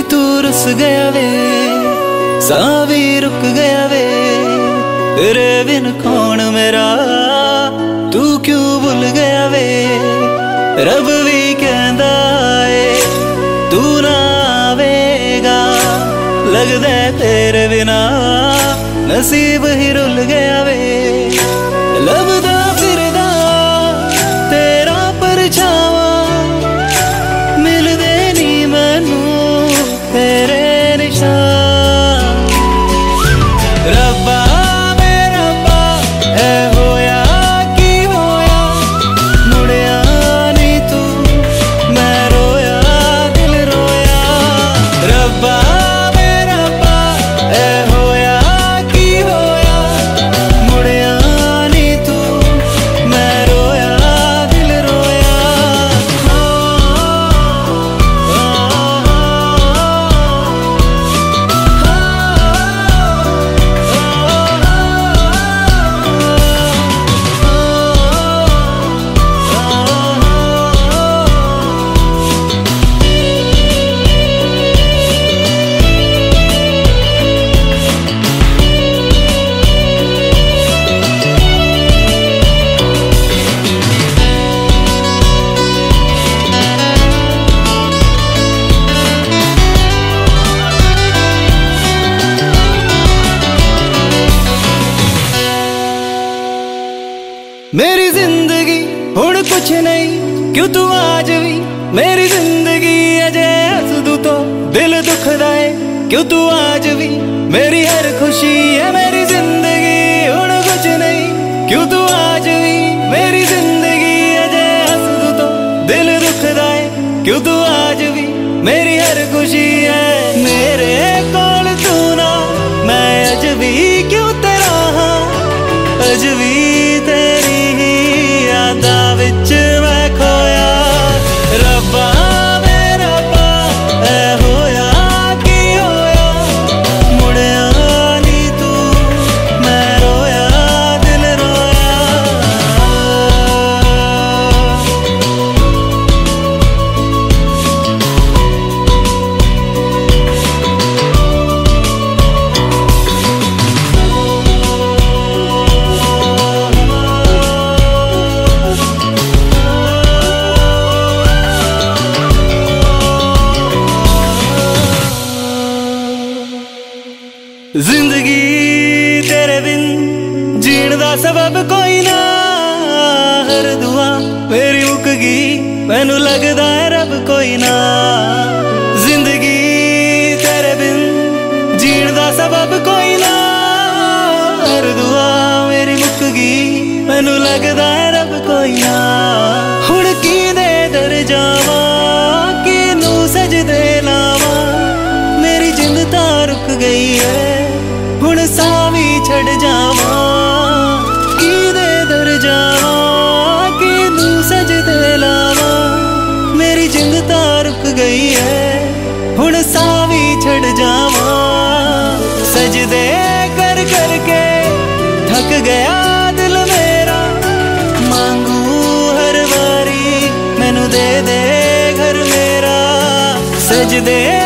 तू रुस गया वे, सां भी रुक गया वे, तेरे बिन कौन मेरा, तू क्यों भुल गया वे। रब भी कहंदा है तू ना आवेगा, लगदा तेरे बिना नसीब ही रुल गया वे। लभदा फिरदा तेरा परछावा, मिलदे नी मैनू तेरे निशान। रब्बा मेरा रब्बा ऐ होया की होया, मुड़िया नी तू मैं रोया दिल रोया। रब्बा मेरा रब्बा ऐ होया की होया, मुड़िया नी तू मैं रोया दिल रोया। मेरी जिंदगी हुण कुछ नहीं, क्यों तू आज भी मेरी जिंदगी अजे हस दू तो दिल दुखदा है, क्यों तू आज भी मेरी हर खुशी है। मेरी जिंदगी हुण कुछ नहीं, क्यों तू आज भी मेरी जिंदगी अजे हस दू तो दिल दुखदा है, क्यों तू आज भी मेरी हर खुशी है। मेरे कोल तू ना मैं अज भी क्यों तेरा हाँ, अज भी तेरी यादा विच मैं खोया। रब्बा मेरा रब्बा ऐ होया की होया, मुड़िया नी तू मैं रोया दिल रोया। जिंदगी तेरे बिन जीण दा सबब कोई ना, हर दुआ मेरी मुक गई मैनू लगदा है रब कोई ना। जिंदगी तेरे बिन जीण दा सबब कोई ना, हर दुआ मेरी मुक गई मैनू लगदा है रब कोई ना। हुण की दे दर जावा, किनू सजदे लावा, मेरी जिंद तां रुक गई है, हुण सां भी छड़ जावा। की दे दर जावा, किनू सजदे लावा, मेरी जिंद तां रुक गई है, हुण सां भी छड़ जावा। सजदे कर कर के थक गया दिल मेरा, मांगू हर बारी मैनू दे दे घर मेरा। सजदे